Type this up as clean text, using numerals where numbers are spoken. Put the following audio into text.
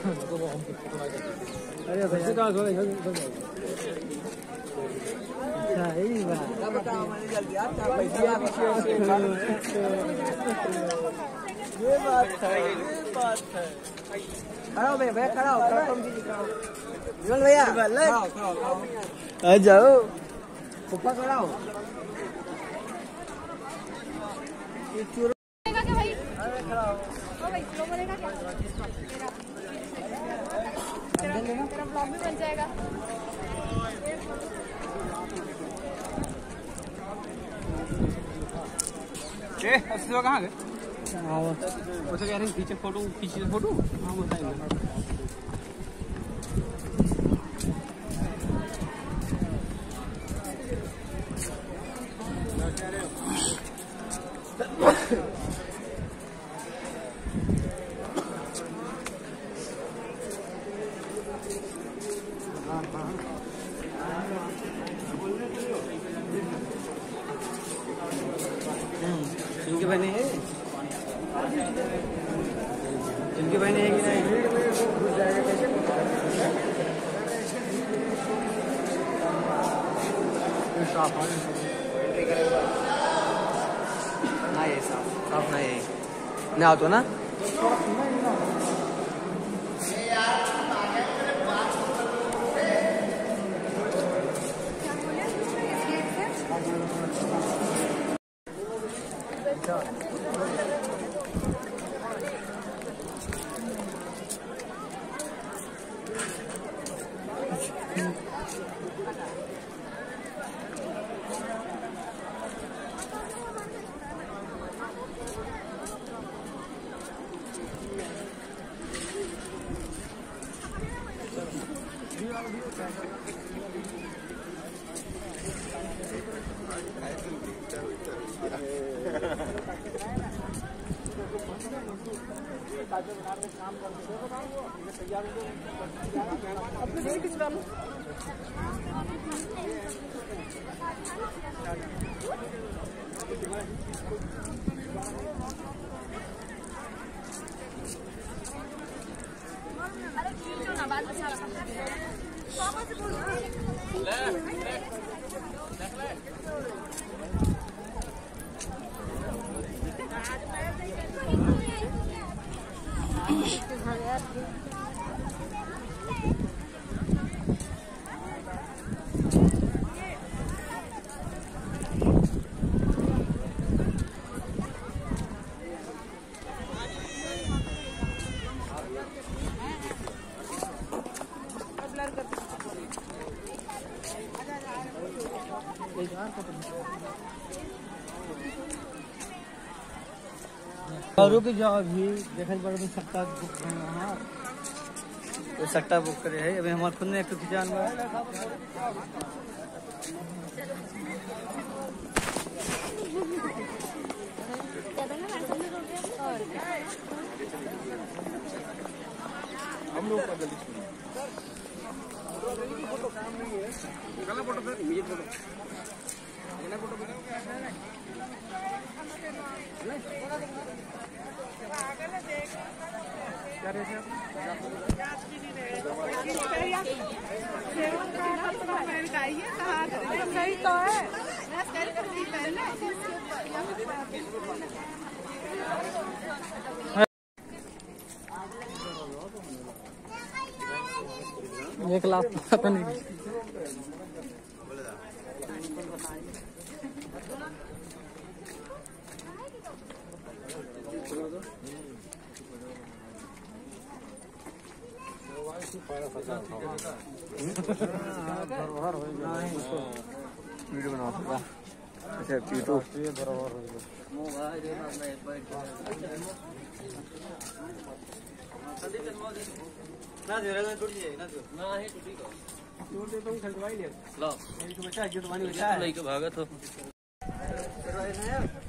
अरे भैया का अच्छा यही बात ये बात है खड़ा हो भैया खड़ा हो विमल भैया आ जाओ पप्पा खड़ा हो मेरा ब्लॉग भी बन जाएगा। कहाँ गए? वो तो कह रहे हैं पीछे फोटो हाँ बताएंगे। इनके बहने हैं कि नहीं घुस जाएगा कैसे ना ये साफ ना ये ना तो ना रुक जाओ अभी देखने पर सट्टा बुक तो सट्टा बुक करे है अभी हमारे खुद ने एक खिंचान हुआ हम लोग सही तो है एक लाख पता नहीं वीडियो बना सकता अच्छा पीटो बराबर हो गया ना दे रहा टूट जाएगा ना है टूटेगा टूट दे तो खरीदवा ही ले लो मेरी तो बच्चा है जो तुम्हारी बच्चा है लेके भागा तो